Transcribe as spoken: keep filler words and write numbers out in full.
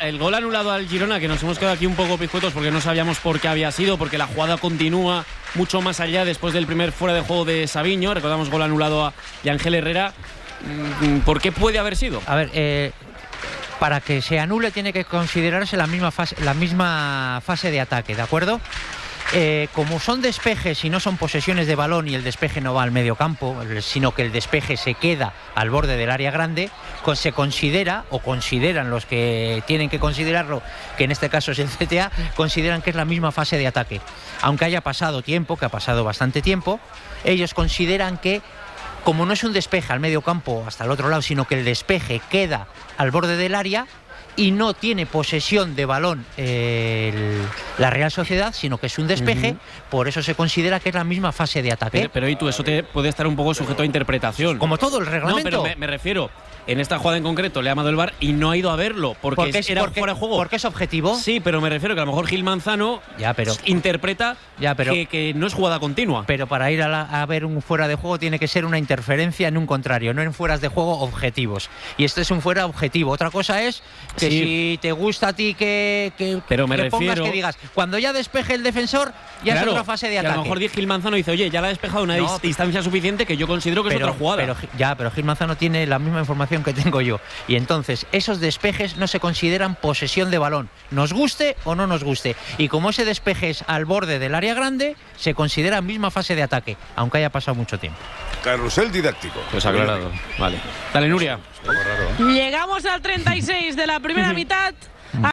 el gol anulado al Girona, que nos hemos quedado aquí un poco piscuetos porque no sabíamos por qué había sido, porque la jugada continúa mucho más allá después del primer fuera de juego de Savinho. Recordamos gol anulado a Ángel Herrera. ¿Por qué puede haber sido? A ver, eh, para que se anule tiene que considerarse la misma fase, la misma fase de ataque, ¿de acuerdo? Eh, como son despejes y no son posesiones de balón y el despeje no va al medio campo, sino que el despeje se queda al borde del área grande, se considera, o consideran los que tienen que considerarlo, que en este caso es el C T A, consideran que es la misma fase de ataque. Aunque haya pasado tiempo, que ha pasado bastante tiempo, ellos consideran que, como no es un despeje al medio campo hasta el otro lado, sino que el despeje queda al borde del área, y no tiene posesión de balón eh, el, la Real Sociedad, sino que es un despeje, uh-huh. Por eso se considera que es la misma fase de ataque. Pero, pero y tú, eso te puede estar un poco sujeto a interpretación. Como todo el reglamento. No, pero me, me refiero, en esta jugada en concreto le ha llamado el V A R y no ha ido a verlo, porque, porque es, era porque, fuera de juego. Porque es objetivo. Sí, pero me refiero que a lo mejor Gil Manzano ya, pero, interpreta ya, pero, que, que no es jugada continua. Pero para ir a, la, a ver un fuera de juego tiene que ser una interferencia en un contrario, no en fueras de juego objetivos. Y este es un fuera objetivo. Otra cosa es que sí. Si te gusta a ti que, que, pero me que refiero, pongas que digas, cuando ya despeje el defensor, ya claro, es otra fase de ataque. A lo mejor Gil Manzano dice, oye, ya la ha despejado una no, distancia suficiente que yo considero que pero, es otra jugada. Pero, ya, pero Gil Manzano tiene la misma información que tengo yo. Y entonces, esos despejes no se consideran posesión de balón, nos guste o no nos guste. Y como ese despeje es al borde del área grande, se considera misma fase de ataque, aunque haya pasado mucho tiempo. Carrusel didáctico. Pues aclarado. Vale. Dale, Nuria. Llegamos al treinta y seis de la primera mitad.